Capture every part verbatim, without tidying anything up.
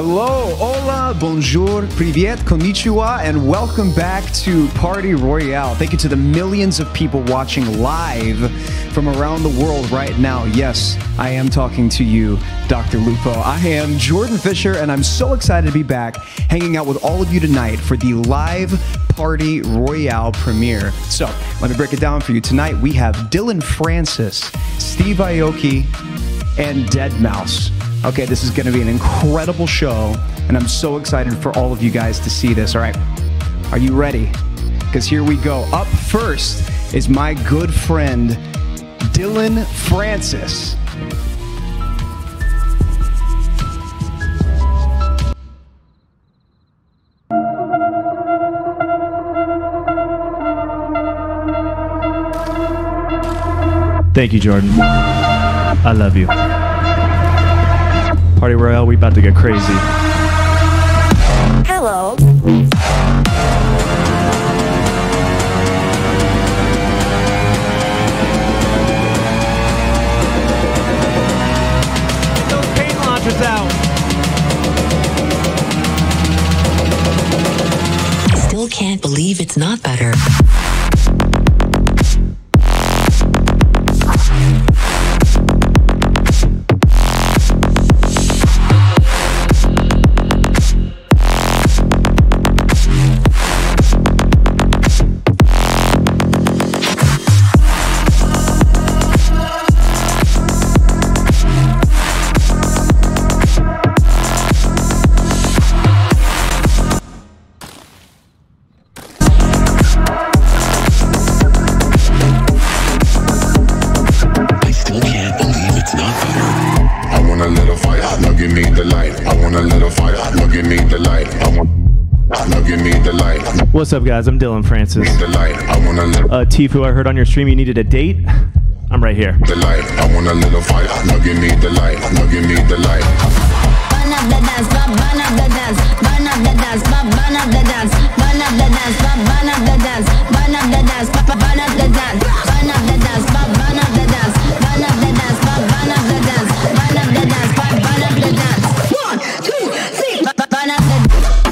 Hello, hola, bonjour, privyet, konnichiwa, and welcome back to Party Royale. Thank you to the millions of people watching live from around the world right now. Yes, I am talking to you, Doctor Lupo. I am Jordan Fisher, and I'm so excited to be back hanging out with all of you tonight for the live Party Royale premiere. So, let me break it down for you. Tonight, we have Dillon Francis, Steve Aoki, and deadmau five. Okay, this is going to be an incredible show, and I'm so excited for all of you guys to see this. All right, are you ready? Because here we go. Up first is my good friend, Dillon Francis. Thank you, Jordan. I love you. Party Royale, we about to get crazy. Hello. Get those paint launchers out. I still can't believe it's not better. What's up, guys? I'm Dillon Francis. Uh, Tifu, I heard on your stream you needed a date. I'm right here. The light, I want a little fire. Now give me the light. Now give me the light. Burn up the dance, burn up the dance, burn up the dance, burn up the dance, burn up the dance, burn up the dance, burn up the dance, burn up the dance, burn up the dance, burn up the dance, burn up the dance, burn up the dance, burn up the dance, burn up the dance. One, two, three. Burn up the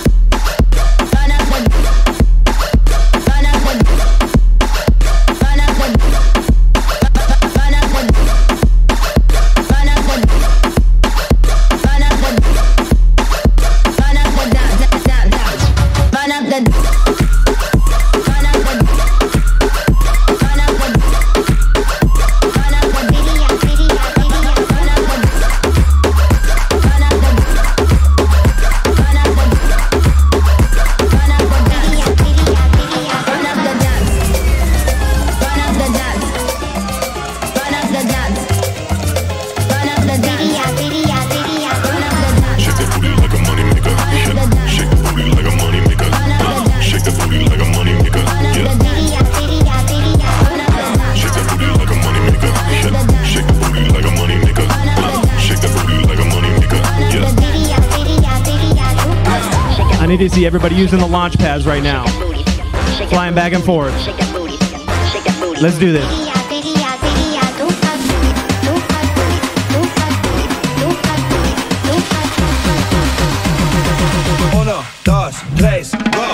I need to see everybody using the launch pads right now. Flying back and forth. Let's do this. Uno, dos, tres, go.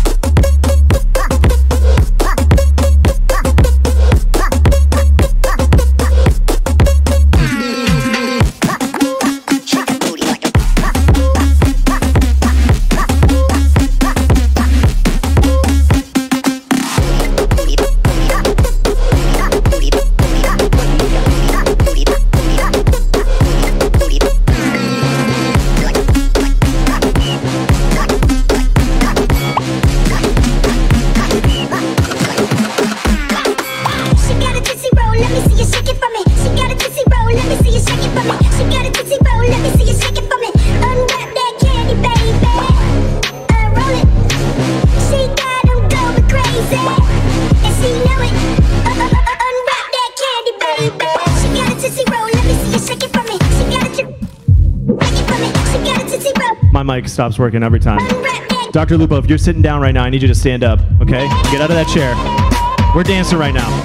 My mic stops working every time. Doctor Lupo, if you're sitting down right now, I need you to stand up, okay? Get out of that chair. We're dancing right now.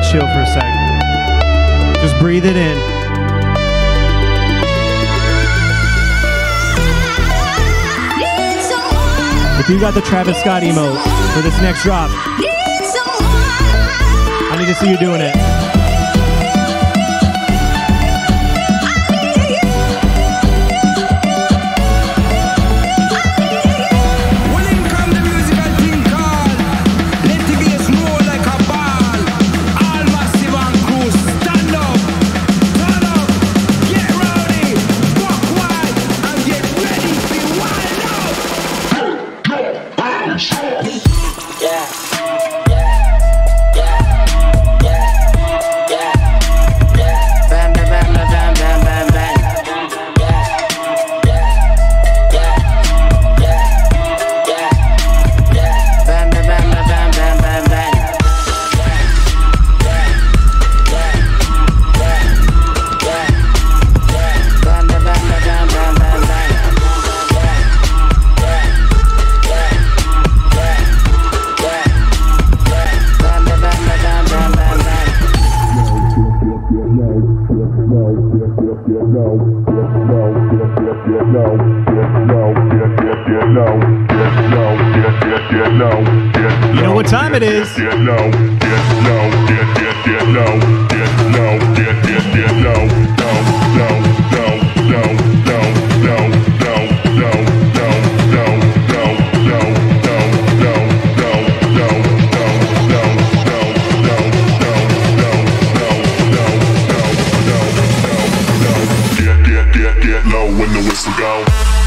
chill for a sec. Just breathe it in. If you got the Travis Scott emote for this next drop, I need to see you doing it. You know what time it is? When the whistle go.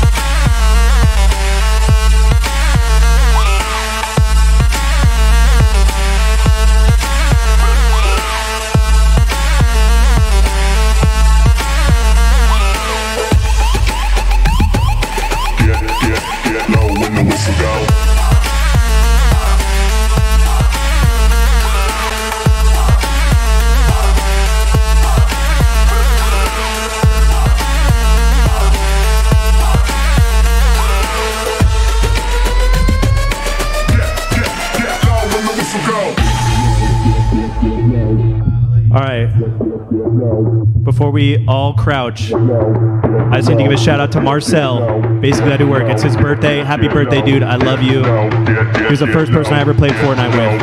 All right. Before we all crouch, I just need to give a shout out to Marcel. Basically, I do work. It's his birthday. Happy birthday, dude. I love you. He was the first person I ever played Fortnite with.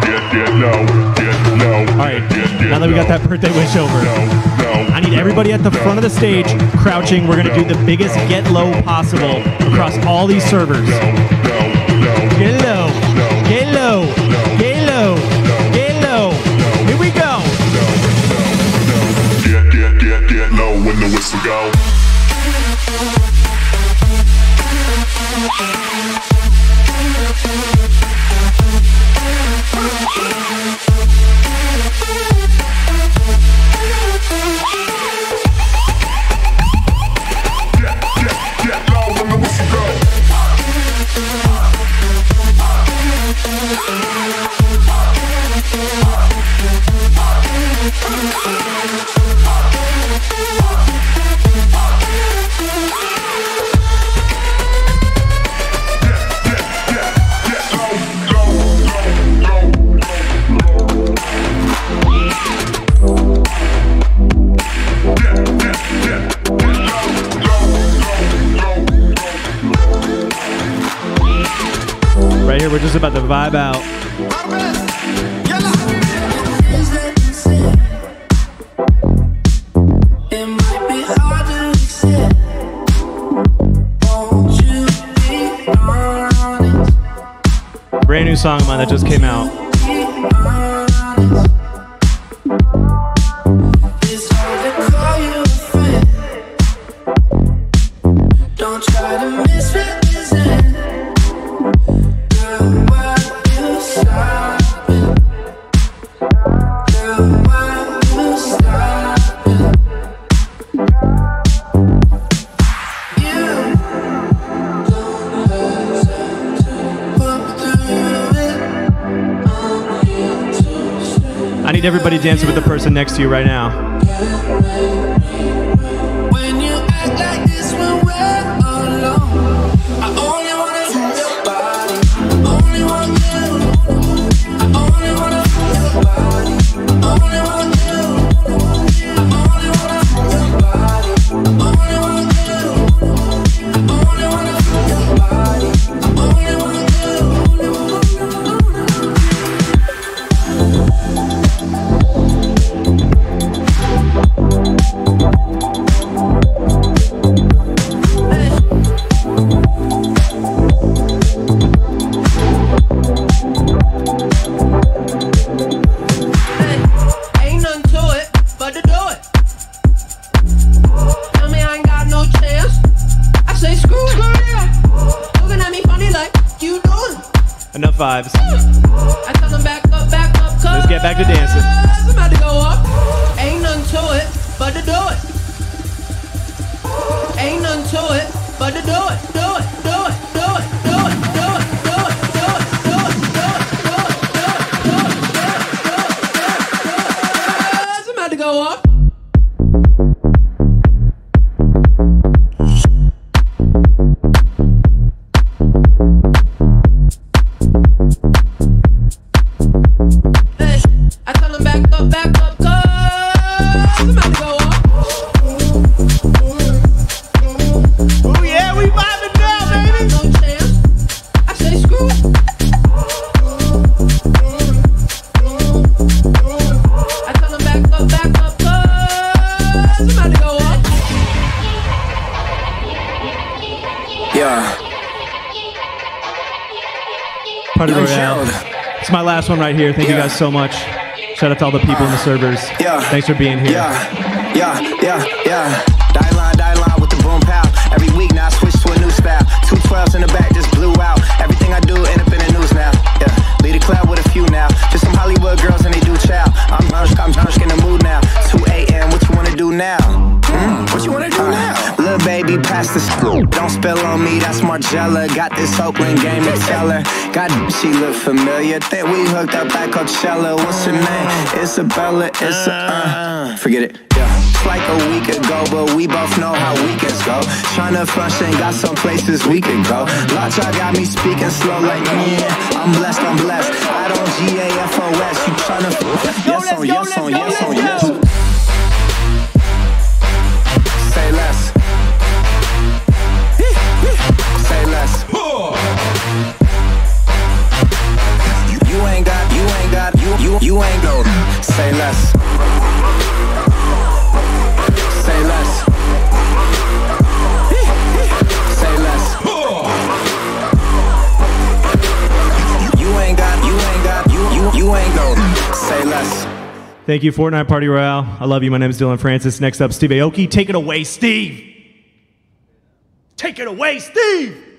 All right. Now that we got that birthday wish over, I need everybody at the front of the stage crouching. We're going to do the biggest get low possible across all these servers. Get low. Get low. Get low. Get low. Here we go. Get, get, get, get low when the whistle go. Get, get, get low when the whistle go. Right here, we're just about to vibe out. Brand new song of mine that just came out. Don't try to misrepresent. Girl, why you stopping? Girl, why you stopping? You don't listen to put through it. I'm here to stay. I need everybody dancing with the person next to you right now. When you act like this when we're alone, I only wanna touch your body. Only want you. I only wanna feel your body. vibes. I tell them back up, back up, cause Let's get back to dancing. I'm about to go up. Ain't nothing to it but to do it. Ain't nothing to it but to do it, do it, do it, do it, do it, do it, do it, do it, do it, do it, do it, do it, do it, do it. I'm about to go up. I tell them back up, back up, cause I'm about to go up. Oh yeah, we vibing now, baby. No chance. I say screw it. I tell them back up, back up, cause I'm about to go up. Yeah. Party Young Royale. Gerald. It's my last one right here. Thank you Yeah. guys so much. Shout out to all the people in the servers. Yeah. Thanks for being here. Yeah, yeah, yeah, yeah. Die line, die line with the boom pow. Every week now I switch to a new style. Two twelves in the back just blew out. Everything I do end up in the news now. Yeah, lead a club with a few now. Just some Hollywood girls and they do chow. I'm drunk, I'm drunk in the mood now. two A M, what you wanna do now? Mm, what you wanna do now? Little baby, pass the school. Don't spill on me, that's Margella. Got this Oakland game to tell her. God, she look familiar. Think we hooked up at Coachella. What's her name? Isabella, it's a, uh, forget it. Yeah. It's like a week ago, but we both know how weekends go. Tryna function, got some places we could go. Lot y'all got me speaking slow like, yeah, I'm blessed, I'm blessed. I don't G A F O S, you tryna, yes on, yes on, yes on, yes. Say less. Say less. You, you ain't got, you ain't got, you, you, you ain't go. Say less. Say less. Say less. You ain't got, you ain't got, you, you, you ain't go. Say less. Thank you, Fortnite Party Royale. I love you. My name is Dylan Francis. Next up, Steve Aoki. Take it away, Steve. Take it away, Steve.